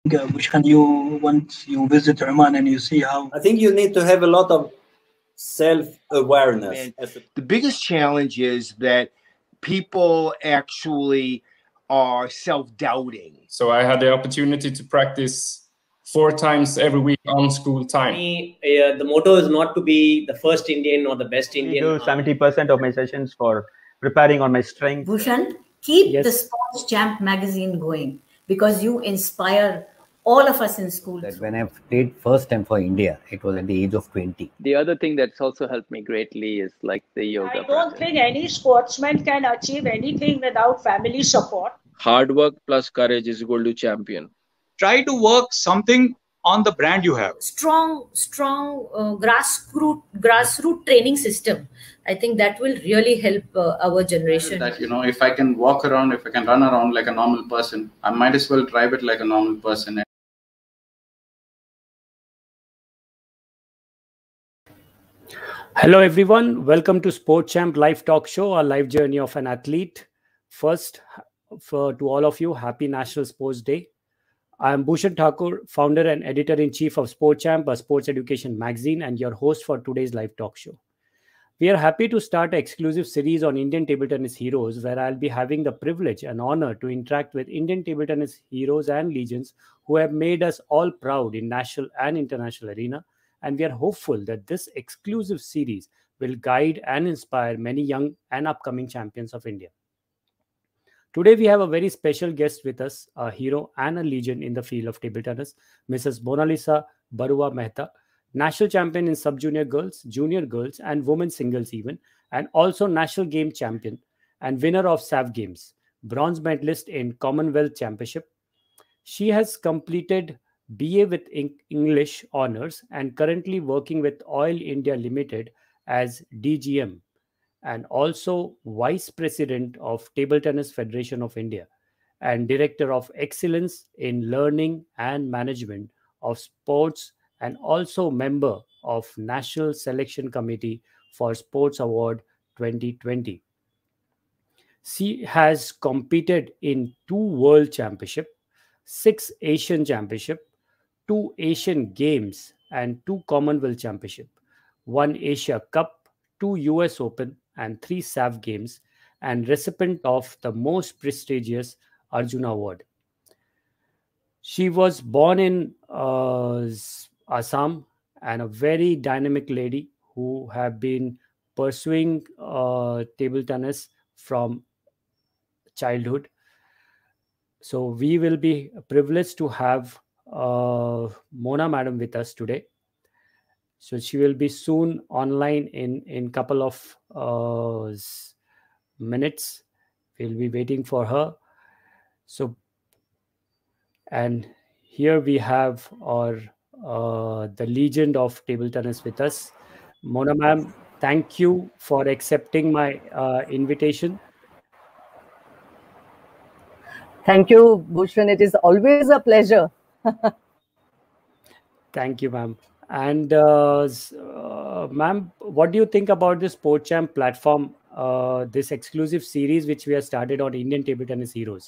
Bhushan, once you visit Oman and you see how I think you need to have a lot of self-awareness. The biggest challenge is that people actually are self-doubting. So I had the opportunity to practice 4 times every week on school time. Me, the motto is not to be the first Indian or the best Indian. I do 70% of my sessions for preparing on my strength. Bhushan, keep the Sports Champ magazine going, because you inspire all of us in school. That when I played first time for India, it was at the age of 20. The other thing that's also helped me greatly is like the yoga. I don't think any sportsman can achieve anything without family support. Hard work plus courage is equal to champion. Try to work something on the brand you have. Strong grassroots training system. I think that will really help our generation. That, if I can walk around, if I can run around like a normal person, I might as well drive it like a normal person. Hello everyone, welcome to Sport Champ live talk show, a live journey of an athlete. First, to all of you, happy National Sports Day. I am Bhushan Thakur, founder and editor-in-chief of Sport Champ, a sports education magazine, and your host for today's live talk show. We are happy to start an exclusive series on Indian table tennis heroes, where I'll be having the privilege and honor to interact with Indian table tennis heroes and legends who have made us all proud in national and international arena. And we are hopeful that this exclusive series will guide and inspire many young and upcoming champions of India. Today, we have a very special guest with us, a hero and a legend in the field of table tennis, Mrs. Monalisa Barua Mehta, national champion in sub-junior girls, junior girls, and women's singles even, and also national game champion and winner of SAF Games, bronze medalist in Commonwealth Championship. She has completed BA with English honors and currently working with Oil India Limited as DGM and also Vice President of Table Tennis Federation of India and Director of Excellence in Learning and Management of Sports and also member of National Selection Committee for Sports Award 2020. She has competed in 2 World Championships, 6 Asian Championships, 2 Asian Games and 2 Commonwealth Championship, 1 Asia Cup, 2 US Open and 3 SAF Games, and recipient of the most prestigious Arjuna Award. She was born in Assam and a very dynamic lady who have been pursuing table tennis from childhood. So we will be privileged to have Mona madam with us today. So she will be soon online in couple of minutes. We'll be waiting for her. So, and here we have our the legend of table tennis with us. Mona ma'am, thank you for accepting my invitation. Thank you, Bhushan. It is always a pleasure. Thank you, ma'am. And ma'am, what do you think about this Sport Champ platform, this exclusive series which we have started on Indian table tennis heroes?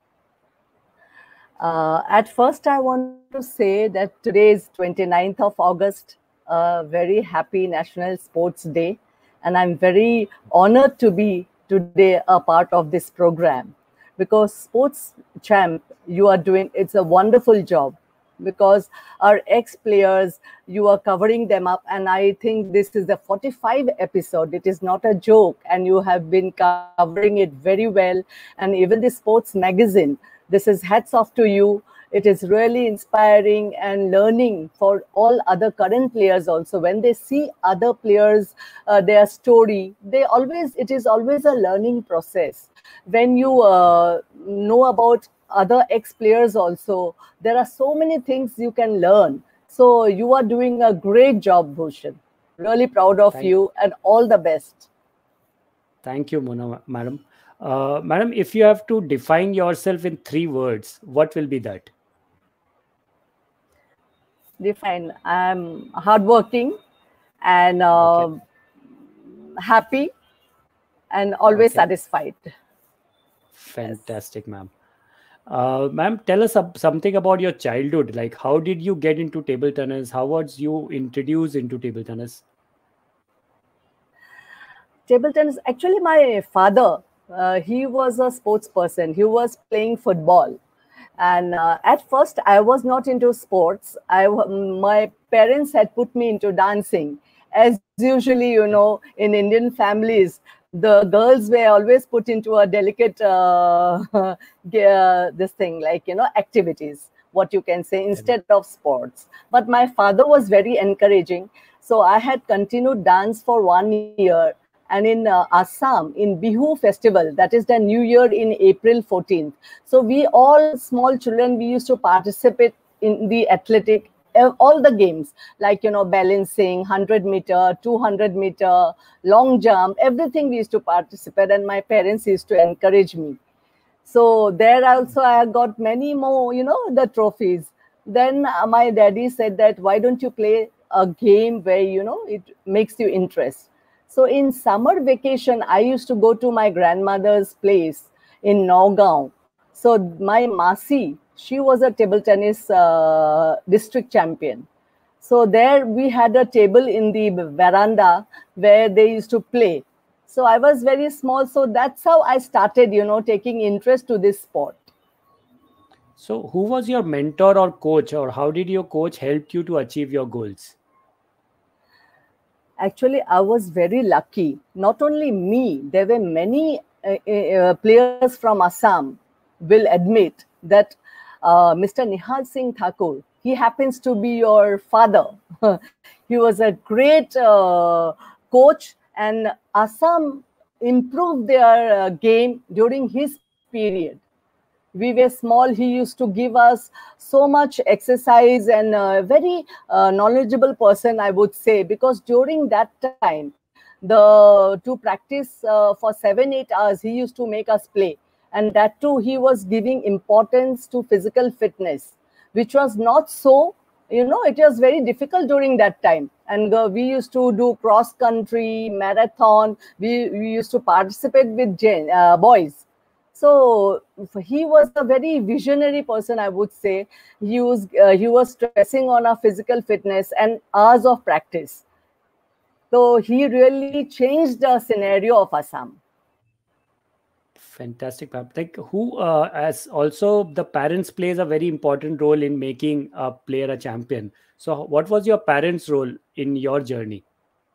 At first, I want to say that today is 29th of August, a very happy National Sports Day. And I'm very honored to be today a part of this program. Because Sports Champ, you are doing, it's a wonderful job. Because our ex-players, you are covering them up. And I think this is the 45 episode. It is not a joke. And you have been covering it very well. And even the sports magazine, this is hats off to you. It is really inspiring and learning for all other current players also. When they see other players, their story, it is always a learning process. When you know about other ex-players also, there are so many things you can learn. So you are doing a great job, Bhushan. Really proud of you and all the best. Thank you, Mona madam. Madam, if you have to define yourself in 3 words, what will be that? Define. I'm hardworking and happy and always satisfied. Fantastic, ma'am. Ma'am, tell us something about your childhood. Like, how did you get into table tennis? How was you introduced into table tennis? Table tennis, actually, my father, he was a sports person. He was playing football. And at first, I was not into sports. My parents had put me into dancing. As usually, you know, in Indian families, the girls were always put into a delicate, this thing, like, you know, activities, what you can say, instead of sports. But my father was very encouraging. So I had continued dance for 1 year. And in Assam, in Bihu festival, that is the New Year in April 14th. So we all small children, we used to participate in the athletic, all the games, like, you know, balancing, 100 meter, 200 meter, long jump, everything we used to participate. And my parents used to encourage me. So there also I got many more, you know, the trophies. Then my daddy said that, why don't you play a game where, you know, it makes you interest. So in summer vacation, I used to go to my grandmother's place in Nagaon. So my Masi, she was a table tennis district champion. So there we had a table in the veranda where they used to play. So I was very small. So that's how I started, you know, taking interest to this sport. So who was your mentor or coach, or how did your coach help you to achieve your goals? Actually, I was very lucky. Not only me, there were many players from Assam will admit that Mr. Nihal Singh Thakur, he happens to be your father. He was a great coach, and Assam improved their game during his period. We were small. He used to give us so much exercise, and a very knowledgeable person, I would say, because during that time, to practice for 7-8 hours, he used to make us play. And that too, he was giving importance to physical fitness, which was not so, you know, it was very difficult during that time. And we used to do cross country, marathon. We used to participate with boys. So he was a very visionary person, I would say. He was stressing on our physical fitness and hours of practice. So he really changed the scenario of Assam. Fantastic, ma'am. Like, who, as also the parents plays a very important role in making a player a champion. So what was your parents' role in your journey?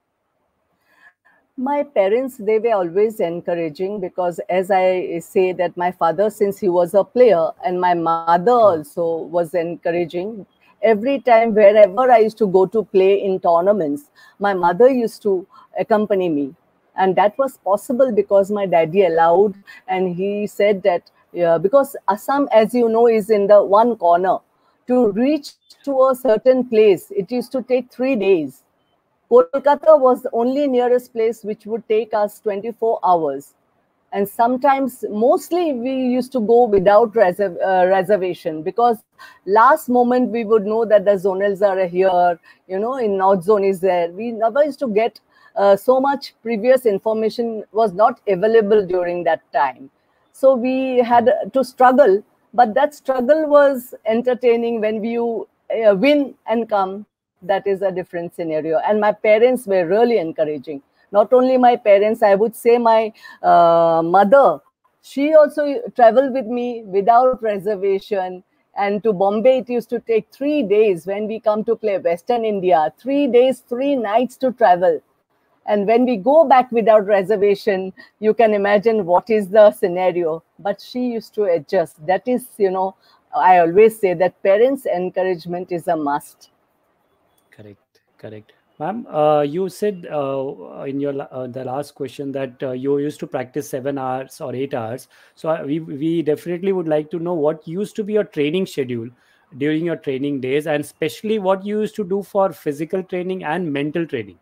My parents, they were always encouraging, because as I say that my father, since he was a player, and my mother also was encouraging. Every time, wherever I used to go to play in tournaments, my mother used to accompany me. And that was possible because my daddy allowed, and he said that, because Assam, as you know, is in the one corner. To reach to a certain place, it used to take 3 days. Kolkata was the only nearest place which would take us 24 hours. And sometimes, mostly we used to go without reservation, because last moment we would know that the zonals are here, you know, in North Zone is there. We never used to get so much previous information was not available during that time. So we had to struggle, but that struggle was entertaining. When you win and come, that is a different scenario. And my parents were really encouraging. Not only my parents, I would say my mother, she also traveled with me without reservation. And to Bombay, it used to take 3 days when we come to play Western India, 3 days, 3 nights to travel. And when we go back without reservation, you can imagine what is the scenario. But she used to adjust. That is, you know, I always say that parents' encouragement is a must. Correct. Ma'am, you said in your the last question that you used to practice 7 hours or 8 hours. So we definitely would like to know what used to be your training schedule during your training days, and especially what you used to do for physical training and mental training.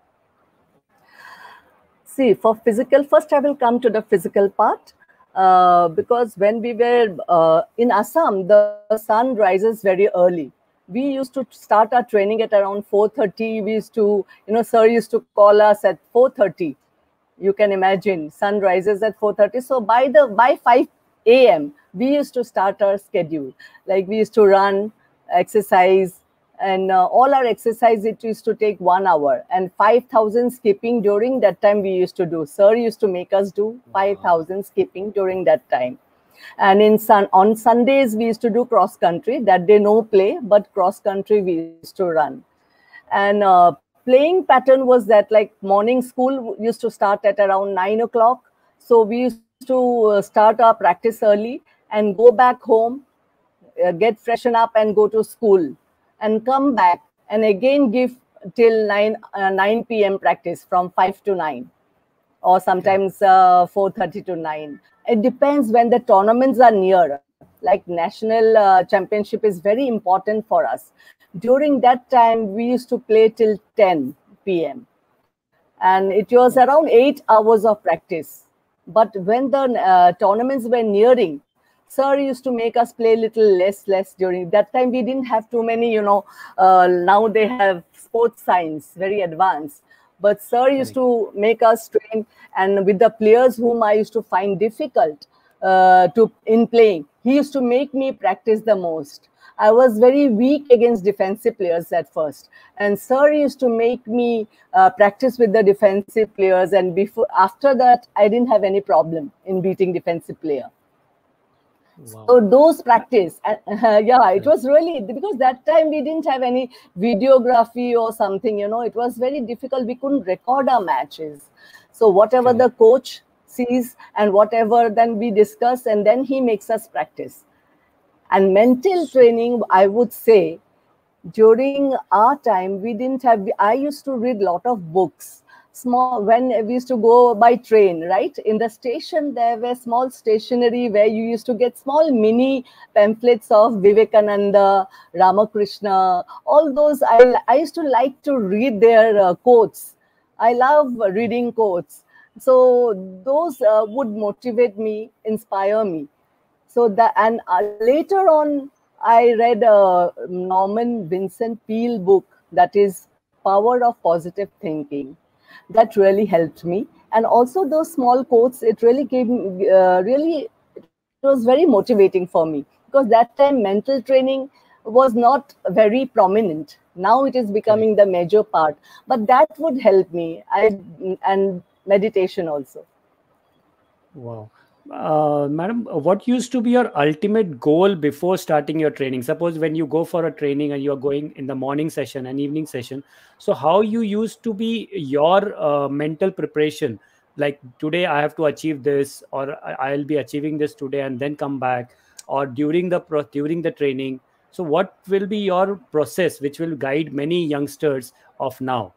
See, for physical, first I will come to the physical part. Because when we were in Assam, the sun rises very early. We used to start our training at around 4:30. We used to, you know, sir used to call us at 4:30. You can imagine, sun rises at 4:30. So by 5 a.m., we used to start our schedule. Like we used to run, exercise, and all our exercise, it used to take 1 hour. And 5,000 skipping during that time we used to do. Sir used to make us do 5,000 skipping during that time. And on Sundays, we used to do cross country. That day, no play, but cross country we used to run. And playing pattern was that like morning school used to start at around 9 o'clock. So we used to start our practice early and go back home, get freshen up and go to school and come back and again give till 9 p.m. practice from 5 to 9 or sometimes 4:30 to 9. It depends when the tournaments are near. Like national championship is very important for us. During that time, we used to play till 10 p.m. And it was around 8 hours of practice. But when the tournaments were nearing, Sir used to make us play little less during that time. We didn't have too many, now they have sports science, very advanced. But Sir used to make us train, and with the players whom I used to find difficult in playing, he used to make me practice the most. I was very weak against defensive players at first, and Sir used to make me practice with the defensive players, and after that, I didn't have any problem in beating defensive player. Wow. So those practice, it was really, because that time we didn't have any videography or something, it was very difficult. We couldn't record our matches. So whatever the coach sees and whatever, then we discuss and then he makes us practice. And mental training, I would say, during our time, we didn't have, I used to read a lot of books. When we used to go by train, right? In the station, there were small stationery where you used to get small mini pamphlets of Vivekananda, Ramakrishna, all those. I used to like to read their quotes. I love reading quotes. So those would motivate me, inspire me. So that, and later on, I read a Norman Vincent Peale book, that is Power of Positive Thinking. That really helped me. And also those small quotes, it really gave me, it was very motivating for me, because that time mental training was not very prominent. Now it is becoming the major part, but that would help me. And meditation also. Wow. Madam, what used to be your ultimate goal before starting your training? Suppose when you go for a training and you are going in the morning session and evening session, so how you used to be your mental preparation? Like today I have to achieve this, or I'll be achieving this today and then come back, or during the training. So what will be your process which will guide many youngsters of now?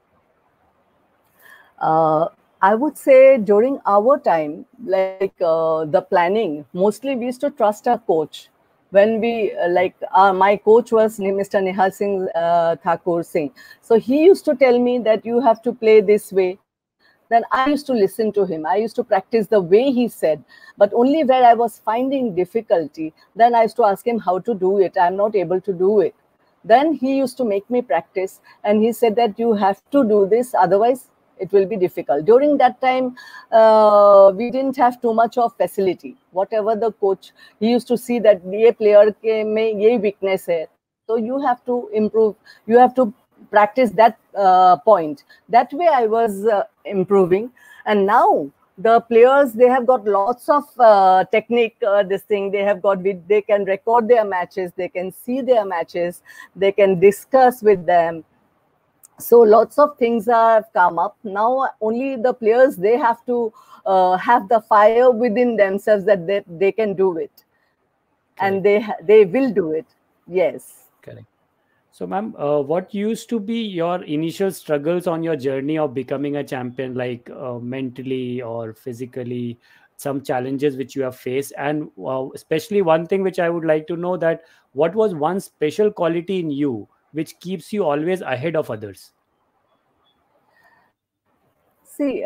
I would say during our time, like the planning, mostly we used to trust our coach. When we, my coach was Mr. Nihal Singh Thakur Singh. So he used to tell me that you have to play this way. Then I used to listen to him. I used to practice the way he said, but only where I was finding difficulty, then I used to ask him how to do it. I'm not able to do it. Then he used to make me practice, and he said that you have to do this, otherwise it will be difficult. During that time, we didn't have too much of facility. Whatever the coach, he used to see that ye player ke mein ye weakness hai. So you have to improve. You have to practice that point. That way I was improving. And now the players, they have got lots of technique, this thing. They have got, they can record their matches. They can see their matches. They can discuss with them. So lots of things have come up. Now only the players, they have to have the fire within themselves that they can do it. And they will do it. Yes. Correct. So ma'am, what used to be your initial struggles on your journey of becoming a champion, like mentally or physically, some challenges which you have faced? And especially one thing which I would like to know, that what was one special quality in you which keeps you always ahead of others? See,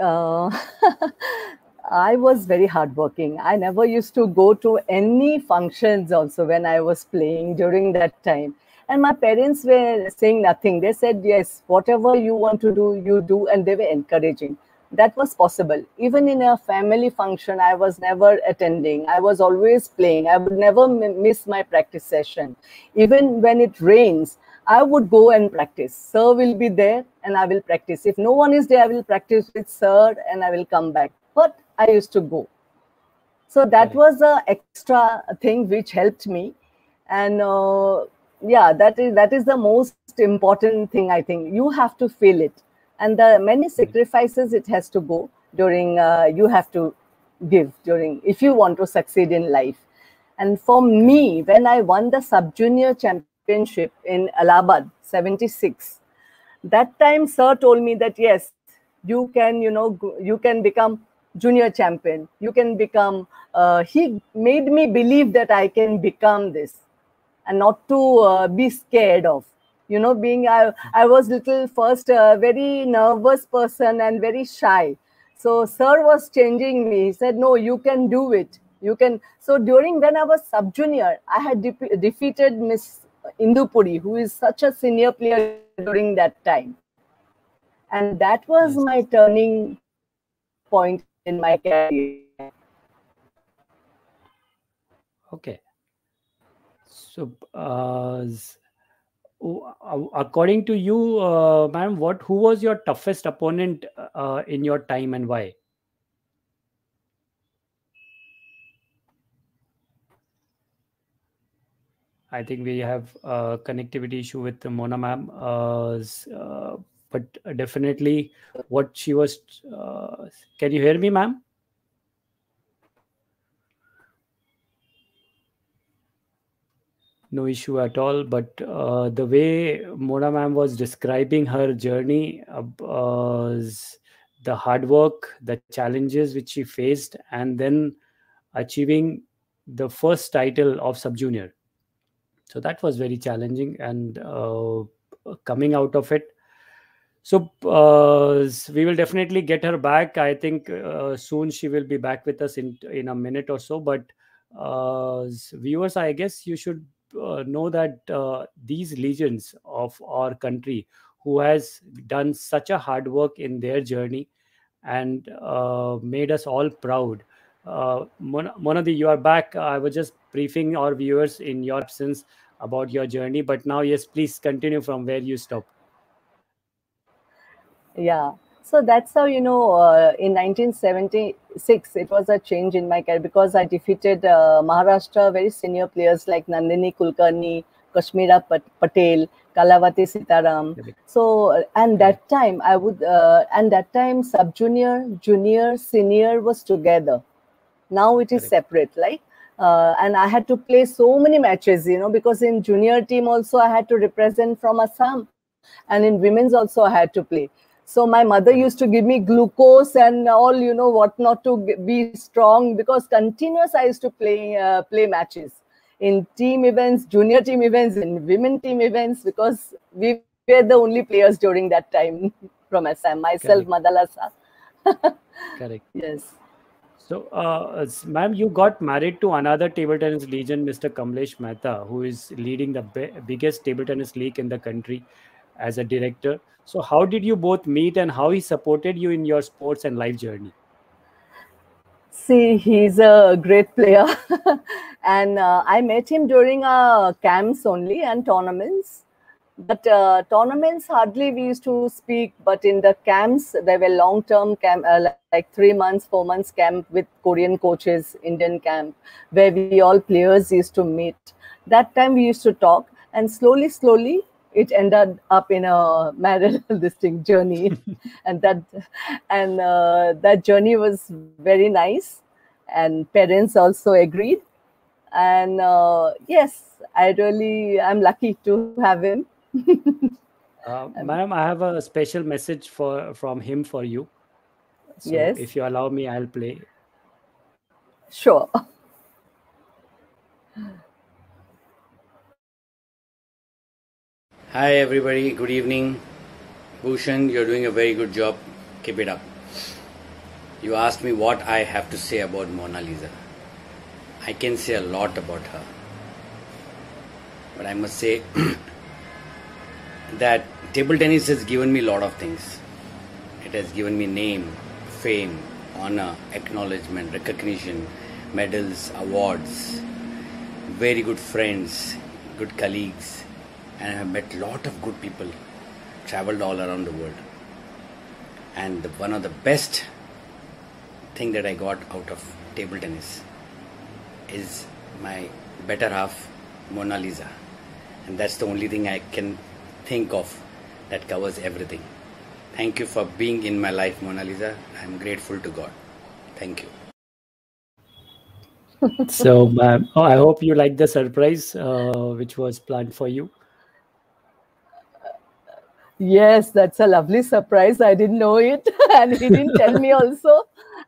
I was very hardworking. I never used to go to any functions also when I was playing during that time. And my parents were saying nothing. They said, yes, whatever you want to do, you do. And they were encouraging. that was possible. Even in a family function, I was never attending. I was always playing. I would never miss my practice session. Even when it rains, I would go and practice. Sir will be there and I will practice. If no one is there, I will practice with sir and I will come back. But I used to go. So that was an extra thing which helped me. And yeah, that is the most important thing, I think. You have to feel it. And the many sacrifices it has to go during, you have to give during, if you want to succeed in life. And for me, when I won the sub-junior championship in Allahabad, 76, that time sir told me that, yes, you can, you can become junior champion. You can become, he made me believe that I can become this and not to be scared of. Being, I was little first, very nervous person and very shy. So sir was changing me. He said, no, you can do it. You can. So during when I was sub-junior, I had defeated Miss Indupuri, who is such a senior player during that time. And that was my turning point in my career. Okay. So, according to you, ma'am, who was your toughest opponent in your time and why? I think we have a connectivity issue with Mona ma'am, but definitely what she was. Can you hear me, ma'am? No issue at all, but the way Mona ma'am was describing her journey, the hard work, the challenges which she faced, and then achieving the first title of sub-junior. So that was very challenging, and coming out of it. So we will definitely get her back. I think soon she will be back with us in a minute or so. But viewers, I guess you should know that these legends of our country who has done such a hard work in their journey and made us all proud. Monadi, you are back. I was just briefing our viewers in your absence about your journey, but now, yes, please continue from where you stopped. Yeah. So that's how, in 1976, it was a change in my career because I defeated Maharashtra very senior players like Nandini Kulkarni, Kashmira Patel, Kalavati Sitaram. So, and that time sub-junior, junior, senior was together. Now it is separate, like, and I had to play so many matches, because in junior team also I had to represent from Assam, and in women's also I had to play. So my mother used to give me glucose and all, what not to be strong, because continuous I used to play matches in team events, junior team events, in women team events, because we were the only players during that time from Assam. Myself, Madalasa. Correct. Yes. So, ma'am, you got married to another table tennis legend, Mr. Kamlesh Mehta, who is leading the biggest table tennis league in the country as a director. So how did you both meet and how he supported you in your sports and life journey? See, he's a great player. And I met him during camps only and tournaments. But tournaments, hardly we used to speak. But in the camps, there were long-term camp, like 3 months, 4 months camp with Korean coaches, Indian camp, where we all players used to meet. That time we used to talk, and slowly, it ended up in a marital distinct journey. and that journey was very nice, and parents also agreed. And yes, I'm lucky to have him. Madam, I have a special message from him for you. So yes. If you allow me, I'll play. Sure. Hi everybody, good evening. Bhushan, you're doing a very good job. Keep it up. You asked me what I have to say about Mona Lisa. I can say a lot about her. But I must say that table tennis has given me a lot of things. It has given me name, fame, honor, acknowledgement, recognition, medals, awards, very good friends, good colleagues, and I have met a lot of good people, traveled all around the world. And one of the best thing that I got out of table tennis is my better half, Mona Lisa. And that's the only thing I can think of that covers everything. Thank you for being in my life, Mona Lisa. I'm grateful to God. Thank you. So, ma'am, I hope you like the surprise which was planned for you. Yes, that's a lovely surprise. I didn't know it, and he didn't tell me also.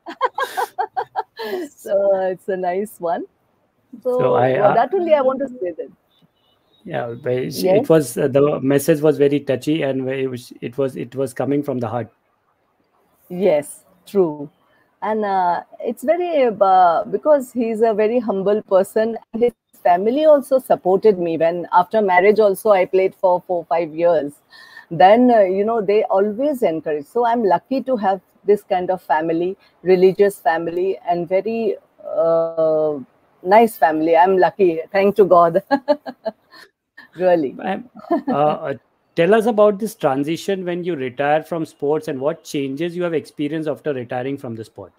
So it's a nice one. So that only I want to say that. Yeah, Yes. it was the message was very touchy, and it was coming from the heart. Yes, true. And it's very because he's a very humble person, and his family also supported me when after marriage also I played for 4-5 years. Then they always encourage. So I'm lucky to have this kind of family, religious family, and very nice family. I'm lucky. Thank to God. Really. Tell us about this transition when you retire from sports and what changes you have experienced after retiring from the sport.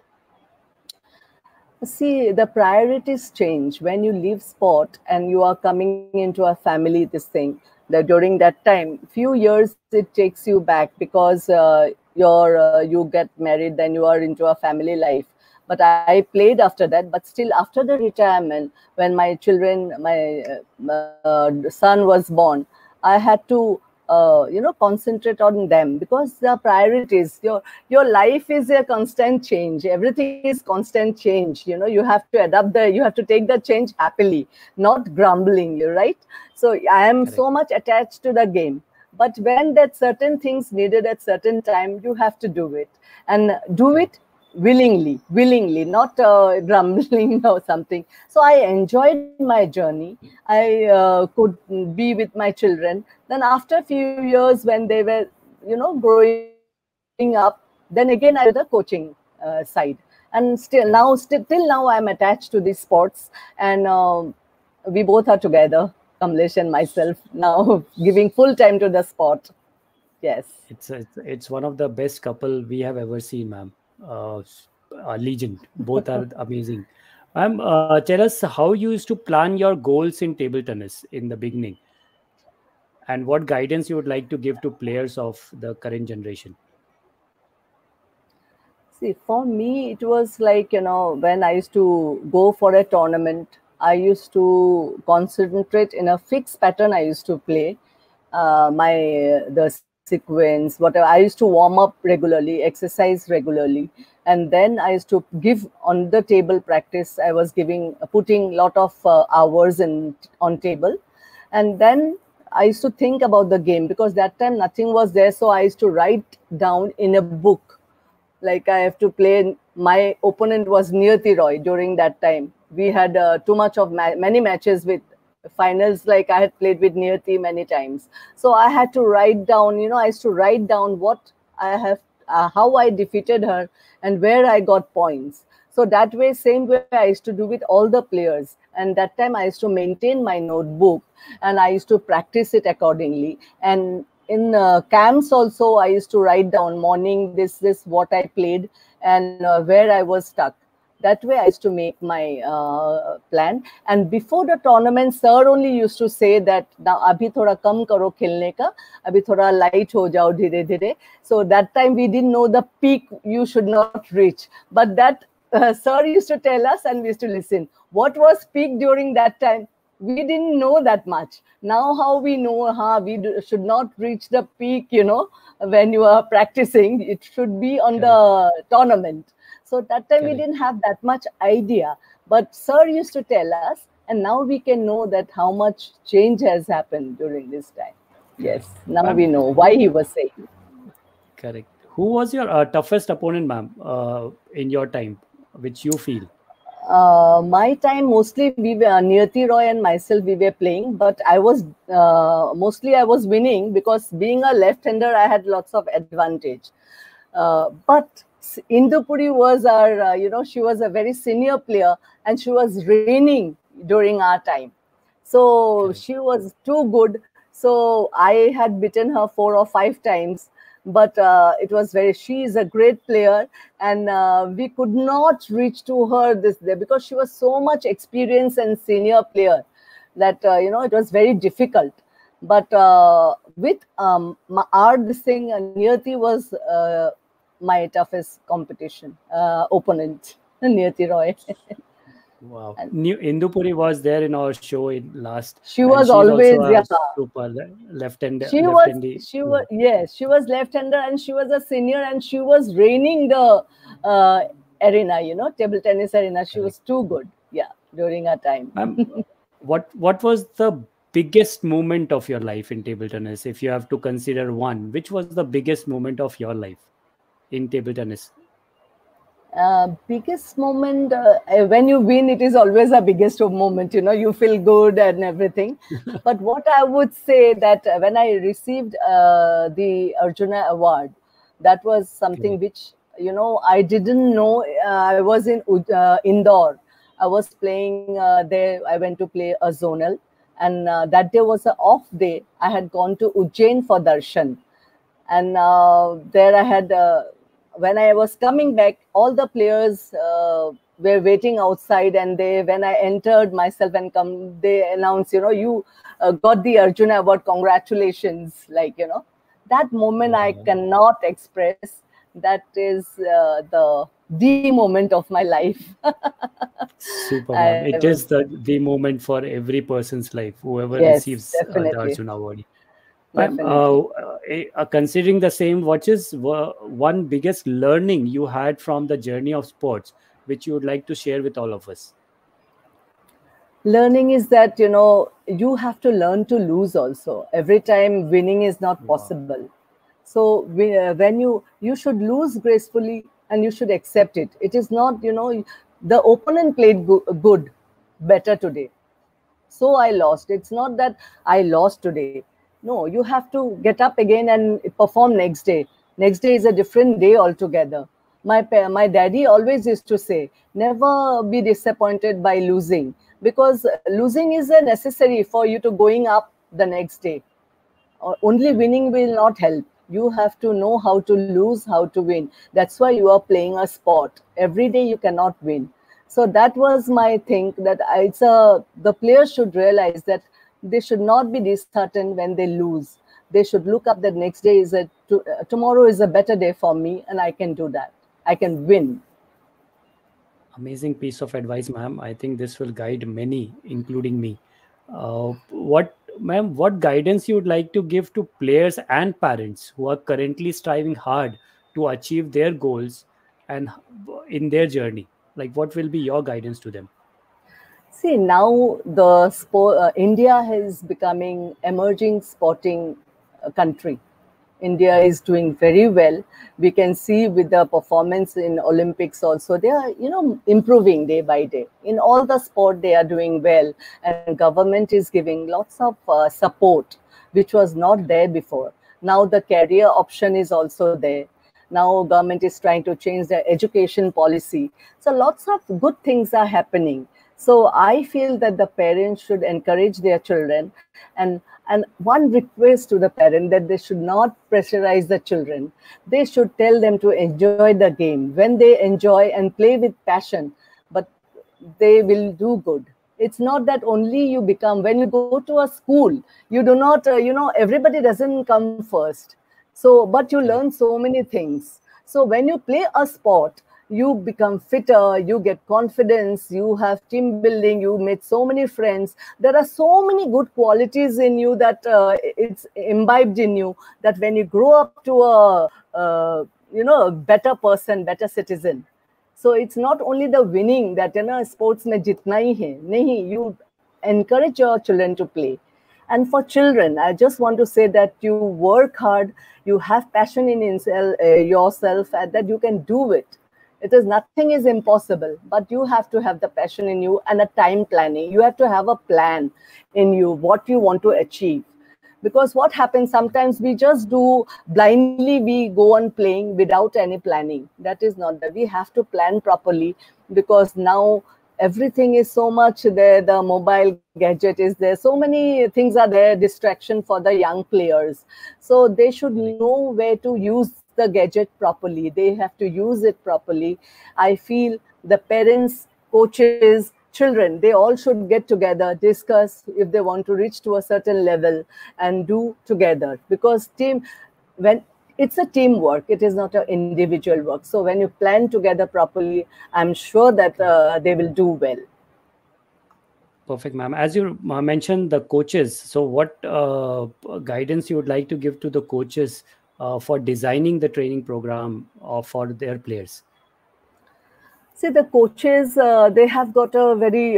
See, the priorities change when you leave sport and you are coming into a family. This thing that during that time, few years it takes you back because you get married, then you are into a family life. But I played after that. But still, after the retirement, when my children, my son was born, I had to concentrate on them because the priorities. Your life is a constant change. Everything is constant change. You have to adapt you have to take the change happily, not grumbling. You're right. So I am so much attached to the game. But when that certain things needed at certain time, you have to do it and do it willingly, not grumbling or something. So I enjoyed my journey. I could be with my children. Then after a few years when they were, growing up, then again I did the coaching side. And till now I'm attached to these sports, and we both are together, Kamlesh and myself, now giving full time to the sport. Yes. It's one of the best couple we have ever seen, ma'am. A legend. Both are amazing. Tell us how you used to plan your goals in table tennis in the beginning, and what guidance you would like to give to players of the current generation. See, for me, it was like, when I used to go for a tournament, I used to concentrate in a fixed pattern. I used to play the sequence, whatever. I used to warm up regularly, exercise regularly, and then I used to give on the table practice. I was putting lot of hours on table, and then I used to think about the game because that time nothing was there. So I used to write down in a book, like I have to play. My opponent was Niyati Roy during that time. We had too much of many matches with finals, like I had played with Niyati many times. So I had to write down, I used to write down what I have, how I defeated her and where I got points. So that way, same way I used to do with all the players. And that time I used to maintain my notebook and I used to practice it accordingly. And in camps also, I used to write down morning, this what I played and where I was stuck. That way I used to make my plan. And before the tournament, sir only used to say that, now abhi thoda kam karo khelne ka, abhi thoda light ho jao dhire dhire. So that time we didn't know the peak you should not reach. But that sir used to tell us and we used to listen. What was peak during that time? We didn't know that much. Now how we know, we should not reach the peak, when you are practicing. It should be on the tournament. So that time we didn't have that much idea. But sir used to tell us, and now we can know that how much change has happened during this time. Yes, now we know why he was saying. Correct. Who was your toughest opponent, ma'am, in your time, which you feel? My time, mostly we were Niyati Roy and myself, we were playing, but I was mostly I was winning because being a left-hander, I had lots of advantage. But Indupuri was our, she was a very senior player, and she was reigning during our time. So she was too good. So I had beaten her 4 or 5 times. But it was she is a great player, and we could not reach to her this day because she was so much experienced and senior player that, it was very difficult. But with this thing, Niyati was my toughest competition opponent, Niyati Roy. Wow. Indupuri was there in our show in last. She was always super left-hander. She was left-hander, and she was a senior, and she was reigning the arena, table tennis arena. She was too good, during her time. What was the biggest moment of your life in table tennis? If you have to consider one, which was the biggest moment of your life in table tennis? Biggest moment, when you win, it is always a biggest moment, you feel good and everything. But what I would say that when I received the Arjuna award, that was something which, I didn't know. I was in Indore. I was playing there. I went to play a zonal, and that day was an off day. I had gone to Ujjain for darshan, and there I had when I was coming back, all the players were waiting outside, and when I entered myself and they announced, you got the Arjuna award, congratulations, that moment I cannot express. That is the moment of my life. Super, ma'am. It is the moment for every person's life, whoever receives the Arjuna award. Considering the same, what is one biggest learning you had from the journey of sports, which you would like to share with all of us? Learning is that, you have to learn to lose also. Every time winning is not possible. So when you should lose gracefully, and you should accept it. It is not, the opponent played better today, so I lost. It's not that I lost today. No, you have to get up again and perform next day. Next day is a different day altogether. My daddy always used to say, never be disappointed by losing, because losing is a necessary for you to going up the next day. Only winning will not help. You have to know how to lose, how to win. That's why you are playing a sport. Every day you cannot win. So that was my thing, that the players should realize that they should not be disheartened when they lose. They should look up that next day tomorrow is a better day for me, and I can do that. I can win. Amazing piece of advice, ma'am. I think this will guide many, including me. Ma'am, what guidance you would like to give to players and parents who are currently striving hard to achieve their goals and in their journey? What will be your guidance to them? See, now the India is becoming emerging sporting country. India is doing very well. We can see with the performance in Olympics also, they are, improving day by day. In all the sport, they are doing well, and government is giving lots of support, which was not there before. Now the career option is also there. Now government is trying to change their education policy. So lots of good things are happening. So I feel that the parents should encourage their children, and one request to the parent, that they should not pressurize the children. They should tell them to enjoy the game. When they enjoy and play with passion, but they will do good. It's not that only you become, when you go to a school, you do not, everybody doesn't come first. So, but you learn so many things. So when you play a sport, you become fitter, you get confidence, you have team building, you meet so many friends. There are so many good qualities in you that it's imbibed in you, that when you grow up to a better person, better citizen. So it's not only the winning that, sports mein jitna hi hai. Nahi, you encourage your children to play. And for children, I just want to say that you work hard, you have passion in yourself, and that you can do it. Nothing is impossible, but you have to have the passion in you and a time planning. You have to have a plan in you, what you want to achieve. Because what happens sometimes, we just do blindly, we go on playing without any planning. That is not that. We have to plan properly, because now everything is so much there. The mobile gadget is there. So many things are there, distraction for the young players. So they should know where to use the gadget properly. They have to use it properly. I feel the parents, coaches, children, they all should get together, discuss if they want to reach to a certain level and do together, because when it's a teamwork, it is not an individual work. So when you plan together properly, I'm sure that they will do well. Perfect, ma'am. As you mentioned the coaches, so what guidance you would like to give to the coaches for designing the training program for their players? See, the coaches, they have got a very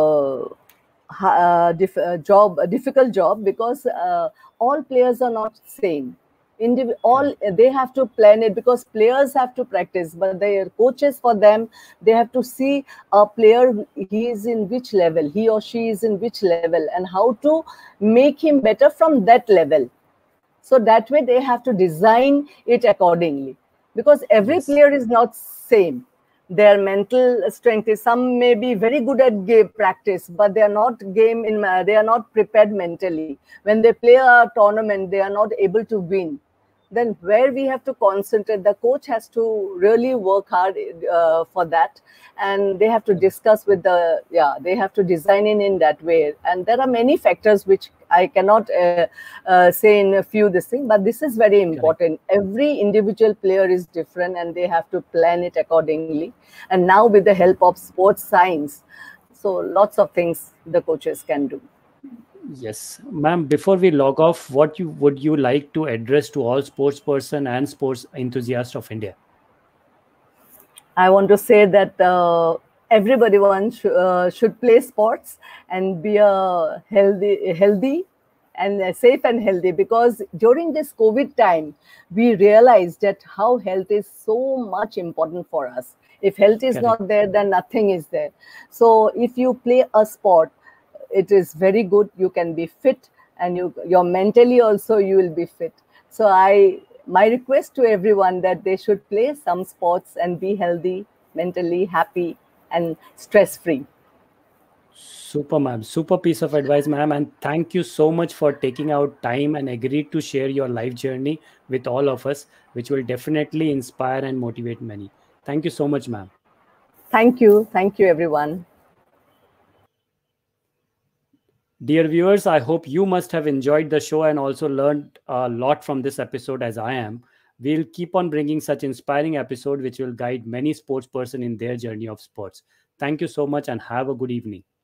difficult job, because all players are not same. They have to plan it, because players have to practice, but their coaches, for them, they have to see a player, he is in which level, he or she is in which level, and how to make him better from that level. So that way they have to design it accordingly, because every player is not same. Their mental strength is, some may be very good at game practice, but they are not they are not prepared mentally. When they play a tournament, they are not able to win. Then where we have to concentrate, the coach has to really work hard for that, and they have to discuss with they have to design in that way. And there are many factors which I cannot say in a few this thing, but this is very important. Every individual player is different, and they have to plan it accordingly. And now with the help of sports science, so lots of things the coaches can do. Yes, ma'am. Before we log off, what would you like to address to all sports person and sports enthusiasts of India? I want to say that everybody should play sports and be healthy and safe and healthy, because during this COVID time, we realized that how health is so much important for us. If health is not there, then nothing is there. So if you play a sport, it is very good. You can be fit, and you're mentally also you will be fit. So my request to everyone that they should play some sports and be healthy, mentally happy, and stress-free. Super, ma'am. Super piece of advice, ma'am. And thank you so much for taking out time and agreed to share your life journey with all of us, which will definitely inspire and motivate many. Thank you so much, ma'am. Thank you. Thank you, everyone. Dear viewers, I hope you must have enjoyed the show and also learned a lot from this episode as I am. We'll keep on bringing such inspiring episodes which will guide many sports persons in their journey of sports. Thank you so much and have a good evening.